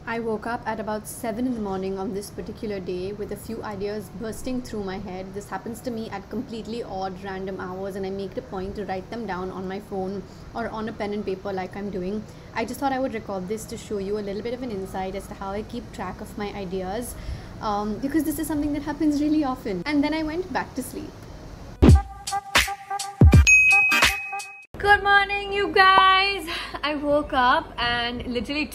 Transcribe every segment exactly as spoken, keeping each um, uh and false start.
I woke up at about seven in the morning on this particular day with a few ideas bursting through my head. This happens to me at completely odd random hours, and I make it a point to write them down on my phone or on a pen and paper like I'm doing. I just thought I would record this to show you a little bit of an insight as to how I keep track of my ideas, um, because this is something that happens really often. And then I went back to sleep. Good morning, you guys. I woke up and literally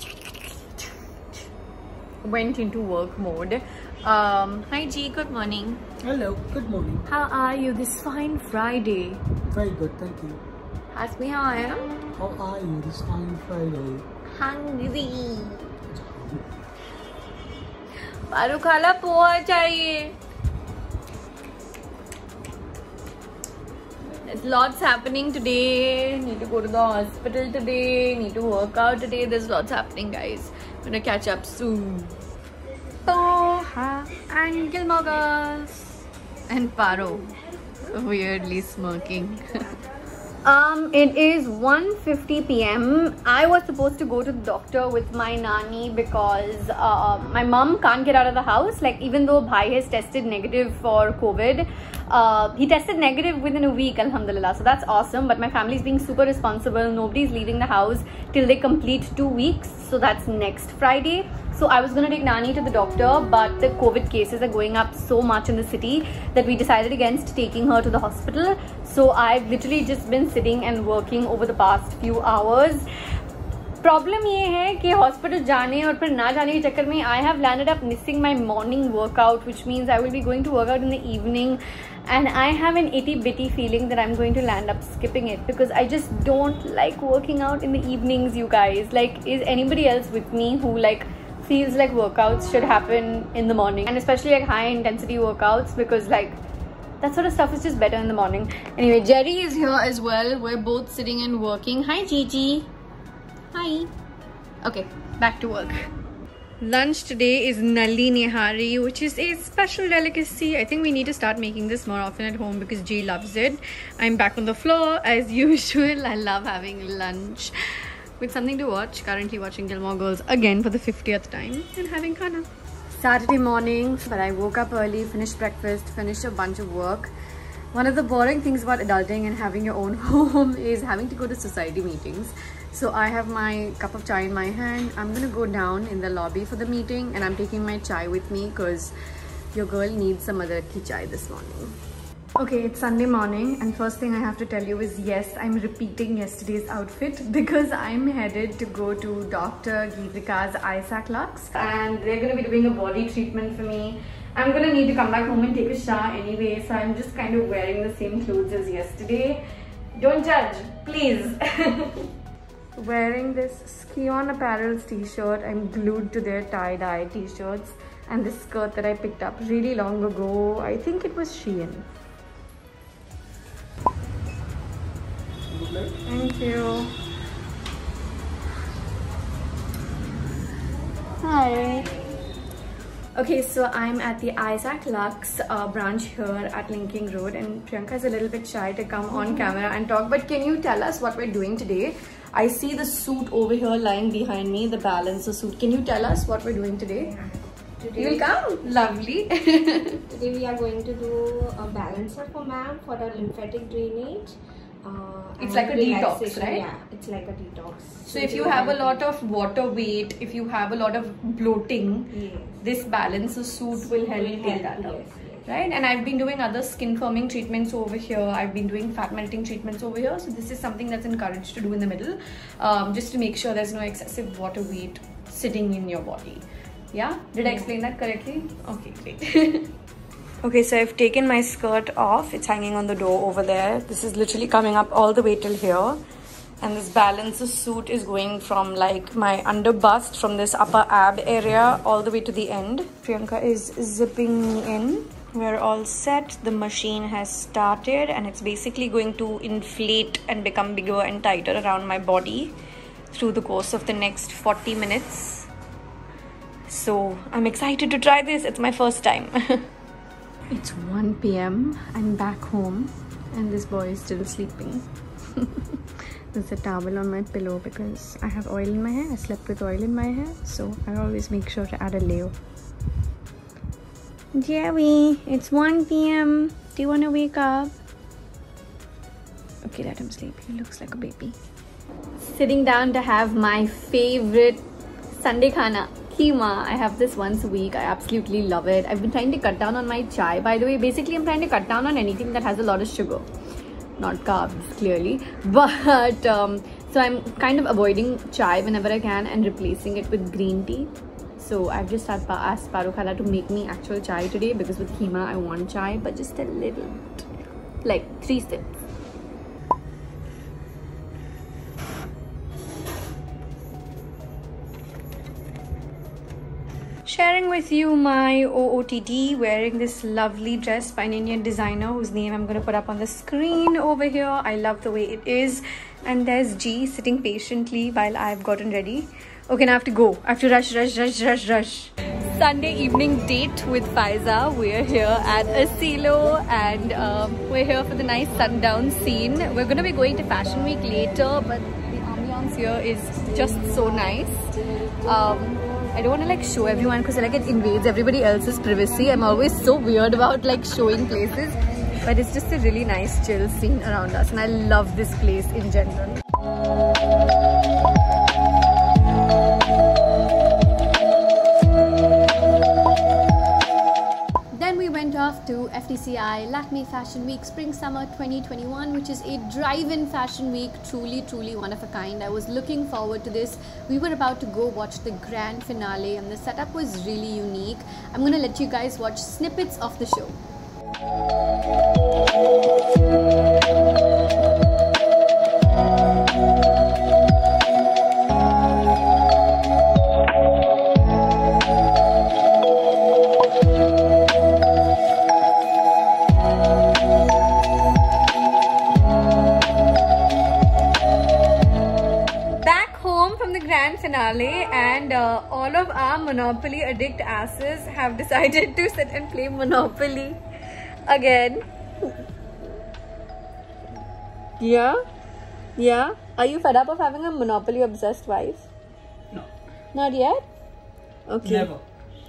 went into work mode. Um, hi G, good morning. Hello, good morning. How are you this fine Friday? Very good, thank you. Ask me how I am. How are you this fine Friday? Hungry. Paru खाला पोहा चाहिए. There's lots happening today. Need to go to the hospital today. Need to work out today. There's lots happening, guys. I'm gonna catch up soon. Poha and Gilmore Girls and Paro weirdly smirking. Um, it is one fifty p m I was supposed to go to the doctor with my nani because uh, my mom can't get out of the house. Like, even though Bhai has tested negative for COVID, uh, he tested negative within a week, alhamdulillah. So that's awesome. But my family is being super responsible. Nobody's leaving the house till they complete two weeks. So that's next Friday. So I was going to take Nani to the doctor, but the COVID cases are going up so much in the city that we decided against taking her to the hospital. So I've literally just been sitting and working over the past few hours. Problem ये है कि hospital जाने और फिर ना जाने के चक्कर में I have landed up missing my morning workout, which means I will be going to work out in the evening. And I have an itty bitty feeling that I'm going to land up skipping it because I just don't like working out in the evenings, you guys. Like, is anybody else with me who like feels like workouts should happen in the morning, and especially like high intensity workouts, because like that sort of stuff is just better in the morning. Anyway, Jerry is here as well. We're both sitting and working. Hi Gigi. Hi. Okay, back to work. Lunch today is Nalli Nihari, which is a special delicacy. I think we need to start making this more often at home because G loves it. I'm back on the floor as usual. I love having lunch with something to watch. Currently watching Gilmore Girls again for the fiftieth time and having khana. Saturday morning, but I woke up early, finished breakfast, finished a bunch of work. One of the boring things about adulting and having your own home is having to go to society meetings. So I have my cup of chai in my hand. I'm gonna go down in the lobby for the meeting, and I'm taking my chai with me because your girl needs some other ki chai this morning. Okay, it's Sunday morning, and first thing I have to tell you is yes, I'm repeating yesterday's outfit because I'm headed to go to Doctor Geetrika's Isaac Lux, and they're going to be doing a body treatment for me. I'm going to need to come back home and take a shower anyway, so I'm just kind of wearing the same clothes as yesterday. Don't judge, please. Wearing this Skion Apparel's t-shirt. I'm glued to their tie-dye t-shirts, and this skirt that I picked up really long ago. I think it was Shein. Thank you. Hi. Okay, so I'm at the Isaac Lux uh, branch here at Linking Road, and Priyanka is a little bit shy to come on camera and talk, but can you tell us what we're doing today? I see the suit over here lying behind me, the Balancer suit. Can you tell us what we're doing today? Today, you will come? Lovely. Today we are going to do a balancer for ma'am for the lymphatic drainage. Uh, it's like a detox, right? Yeah, it's like a detox. So if you have a lot of water weight, if you have a lot of bloating, yes, this Balancer suit will help will take help, that out. yes, yes. Right? And I've been doing other skin firming treatments over here. I've been doing fat melting treatments over here. So this is something that's encouraged to do in the middle, um, just to make sure there's no excessive water weight sitting in your body. Yeah? Did I explain that correctly? Okay, great. Okay, so I've taken my skirt off. It's hanging on the door over there. This is literally coming up all the way till here. And this Balancer suit is going from like my under bust, from this upper ab area, all the way to the end. Priyanka is zipping me in. We're all set. The machine has started, and it's basically going to inflate and become bigger and tighter around my body through the course of the next forty minutes. So I'm excited to try this. It's my first time. It's one p m I'm back home, and this boy is still sleeping. There's a towel on my pillow because I have oil in my hair. I slept with oil in my hair, so I always make sure to add a layer. Jerry, it's one p m Do you want to wake up? Okay, let him sleep. He looks like a baby. Sitting down to have my favorite Sunday khana, keema. I have this once a week. I absolutely love it. I've been trying to cut down on my chai, by the way. Basically, I'm trying to cut down on anything that has a lot of sugar. Not carbs, clearly. But, um, so I'm kind of avoiding chai whenever I can and replacing it with green tea. So I've just asked Paro Khala to make me actual chai today because with keema, I want chai, but just a little bit. Like three sips. Sharing with you my O O T D, wearing this lovely dress by an Indian designer whose name I'm going to put up on the screen over here. I love the way it is. And there's G sitting patiently while I've gotten ready. Okay, now I have to go. I have to rush, rush, rush, rush, rush. Sunday evening date with Faiza. We're here at Asilo and um, we're here for the nice sundown scene. We're going to be going to Fashion Week later, but the ambiance here is just so nice. Um, I don't want to like show everyone because like it invades everybody else's privacy. I'm always so weird about like showing places, but it's just a really nice chill scene around us and I love this place in general. Then we went off to F T C I Lakme Fashion Week Spring Summer twenty twenty-one, which is a drive-in fashion week, truly truly one of a kind. I was looking forward to this. We were about to go watch the grand finale and the setup was really unique. I'm gonna let you guys watch snippets of the show. Finale and uh, all of our Monopoly addict asses have decided to sit and play Monopoly again. Yeah? Yeah? Are you fed up of having a Monopoly obsessed wife? No. Not yet? Okay. Never.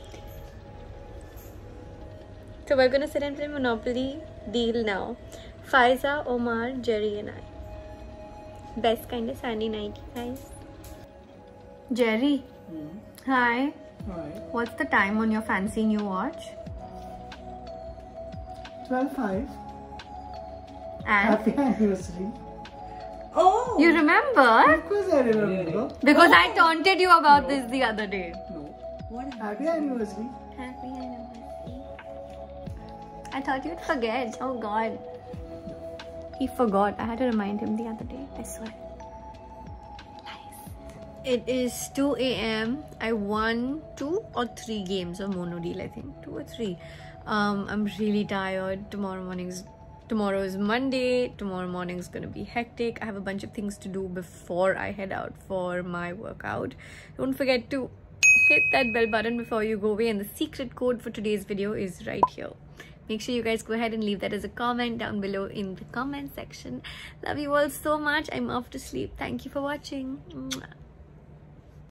So we're gonna sit and play Monopoly deal now. Faiza, Omar, Jerry and I. Best kind of Sunday night, guys. Jerry, Mm. hi. Hi. What's the time on your fancy new watch? twelve five. And Happy anniversary. Oh! you remember? Of course I remember. Because I taunted you about this the other day. No. What? Happy anniversary. Happy anniversary. I thought you'd forget. Oh God. He forgot. I had to remind him the other day. I swear. It is two A M I won two or three games of Mono Deal, I think. Two or three. Um, I'm really tired. Tomorrow morning's tomorrow is Monday. Tomorrow morning's gonna be hectic. I have a bunch of things to do before I head out for my workout. Don't forget to hit that bell button before you go away, and the secret code for today's video is right here. Make sure you guys go ahead and leave that as a comment down below in the comment section. Love you all so much. I'm off to sleep. Thank you for watching. Mwah.